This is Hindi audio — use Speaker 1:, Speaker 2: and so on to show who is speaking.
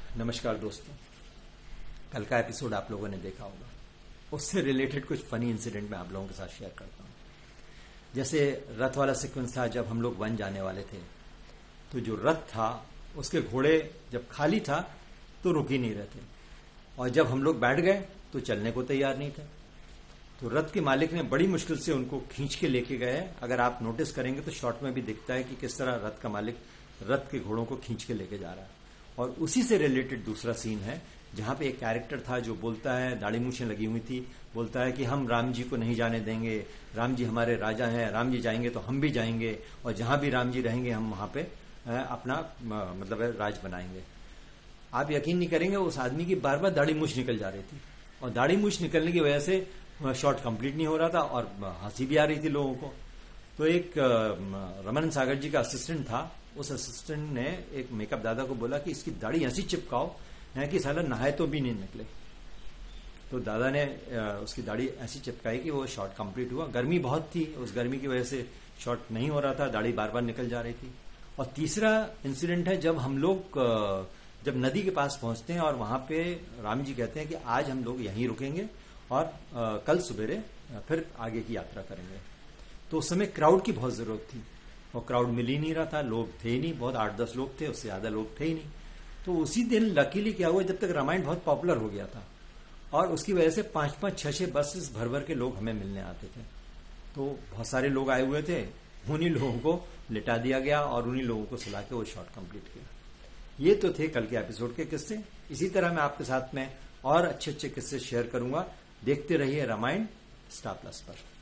Speaker 1: नमस्कार दोस्तों। कल का एपिसोड आप लोगों ने देखा होगा, उससे रिलेटेड कुछ फनी इंसिडेंट मैं आप लोगों के साथ शेयर करता हूँ। जैसे रथ वाला सीक्वेंस था, जब हम लोग वन जाने वाले थे तो जो रथ था उसके घोड़े जब खाली था तो रुक ही नहीं रहे थे, और जब हम लोग बैठ गए तो चलने को तैयार नहीं थे। तो रथ के मालिक ने बड़ी मुश्किल से उनको खींच के लेके गए। अगर आप नोटिस करेंगे तो शॉर्ट में भी दिखता है कि किस तरह रथ का मालिक रथ के घोड़ों को खींच के लेके जा रहा है। और उसी से रिलेटेड दूसरा सीन है जहां पे एक कैरेक्टर था जो बोलता है, दाढ़ी मूछें लगी हुई थी, बोलता है कि हम राम जी को नहीं जाने देंगे, राम जी हमारे राजा हैं, राम जी जाएंगे तो हम भी जाएंगे, और जहां भी राम जी रहेंगे हम वहां पे अपना मतलब राज बनाएंगे। आप यकीन नहीं करेंगे, उस आदमी की बार बार दाढ़ी मूछ निकल जा रही थी, और दाढ़ी मूछ निकलने की वजह से शॉट कंप्लीट नहीं हो रहा था और हंसी भी आ रही थी लोगों को। तो एक रमन सागर जी का असिस्टेंट था, उस असिस्टेंट ने एक मेकअप दादा को बोला कि इसकी दाढ़ी ऐसी चिपकाओ है कि साला नहाए तो भी नहीं निकले। तो दादा ने उसकी दाढ़ी ऐसी चिपकाई कि वो शॉट कंप्लीट हुआ। गर्मी बहुत थी, उस गर्मी की वजह से शॉट नहीं हो रहा था, दाढ़ी बार बार निकल जा रही थी। और तीसरा इंसिडेंट है जब हम लोग जब नदी के पास पहुंचते हैं और वहां पे राम जी कहते हैं कि आज हम लोग यहीं रुकेंगे और कल सवेरे फिर आगे की यात्रा करेंगे। तो उस समय क्राउड की बहुत जरूरत थी और क्राउड मिल ही नहीं रहा था, लोग थे ही नहीं, बहुत 8-10 लोग थे, उससे ज्यादा लोग थे ही नहीं। तो उसी दिन लकीली क्या हुआ, जब तक रामायण बहुत पॉपुलर हो गया था और उसकी वजह से 5-5, 6-6 बसेस भर भर के लोग हमें मिलने आते थे। तो बहुत सारे लोग आए हुए थे, उन्हीं लोगों को लिटा दिया गया और उन्हीं लोगों को सुला के वो शॉट कंप्लीट किया। ये तो थे कल के एपिसोड के किस्से। इसी तरह मैं आपके साथ में और अच्छे अच्छे किस्से शेयर करूंगा। देखते रहिए रामायण स्टार प्लस पर।